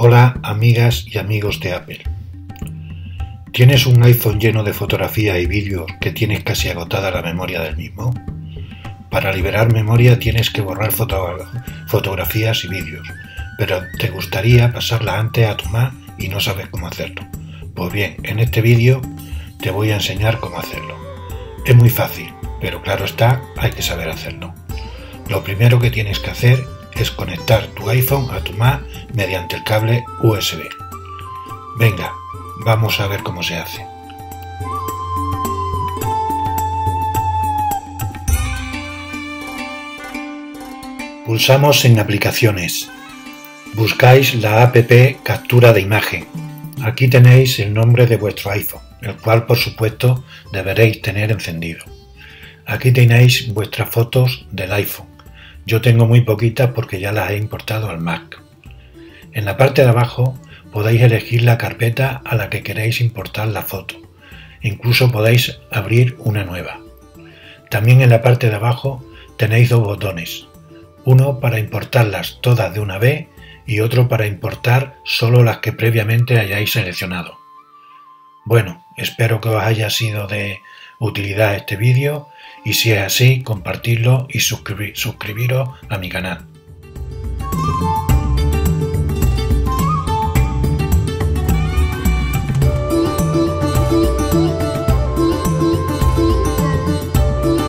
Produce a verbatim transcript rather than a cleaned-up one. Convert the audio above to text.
Hola amigas y amigos de Apple. ¿Tienes un iPhone lleno de fotografías y vídeos que tienes casi agotada la memoria del mismo? Para liberar memoria tienes que borrar foto fotografías y vídeos, pero te gustaría pasarlas antes a tu Mac y no sabes cómo hacerlo. Pues bien, en este vídeo te voy a enseñar cómo hacerlo. Es muy fácil, pero claro está, hay que saber hacerlo. Lo primero que tienes que hacer es conectar tu iPhone a tu Mac mediante el cable U S B. Venga, vamos a ver cómo se hace. Pulsamos en Aplicaciones. Buscáis la app Captura de imagen. Aquí tenéis el nombre de vuestro iPhone, el cual por supuesto deberéis tener encendido. Aquí tenéis vuestras fotos del iPhone. Yo tengo muy poquitas porque ya las he importado al Mac. En la parte de abajo podéis elegir la carpeta a la que queréis importar la foto. Incluso podéis abrir una nueva. También en la parte de abajo tenéis dos botones. Uno para importarlas todas de una vez y otro para importar solo las que previamente hayáis seleccionado. Bueno, espero que os haya sido de utilidad este vídeo y si es así, compartidlo y suscribir, suscribiros a mi canal.